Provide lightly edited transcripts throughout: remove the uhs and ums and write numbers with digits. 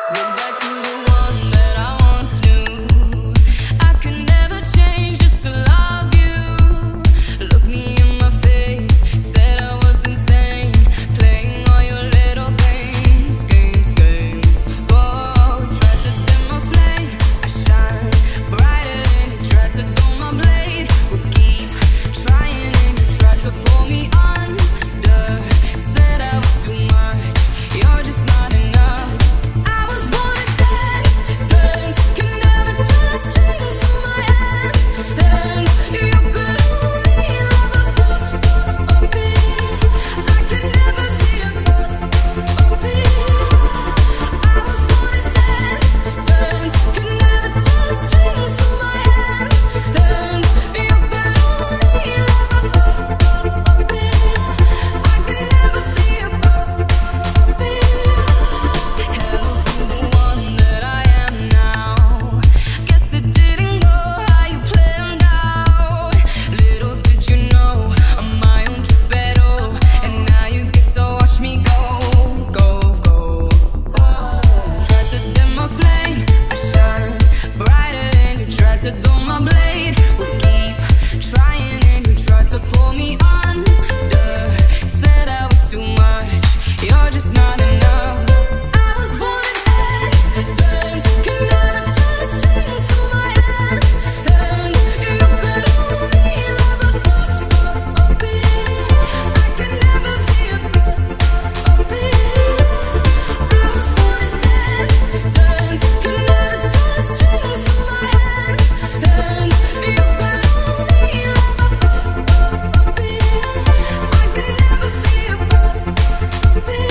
Went back to the one that I once knew. I could never change just to love you. Look me in my face, said I was insane, playing all your little games. Oh, tried to dim my flame, I shine brighter than you tried to dull my blade. Would keep trying and you tried to pull me under. Said I was too much, you're just not enough. I was born to dance, hands can never touch strings to my hands. You could only love a puppy. I could never be a puppy. I was born to dance, hands can never touch strings to my hands. You could only love a puppy. I could never be a puppy. Hello to the one that I am now. Guess it didn't go how you planned out. Little did you know I'm my own Geppetto, and now you get to watch me go. Tried to dim my flame, I shine brighter than you tried to dull my blade. Would keep trying and you tried to pull me under. Said I was too much, you're just not enough. I was born to dance, hands can never touch strings to my hands. You could only love a puppy. I could never be a puppy. I was born to dance, hands can never touch strings to my hands. You could only love a puppy. I could never be a puppy.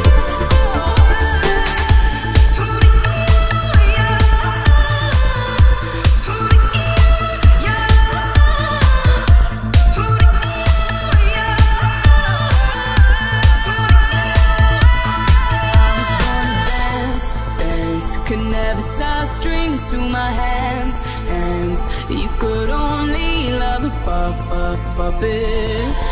Could never tie strings to my hands. You could only love a puppy.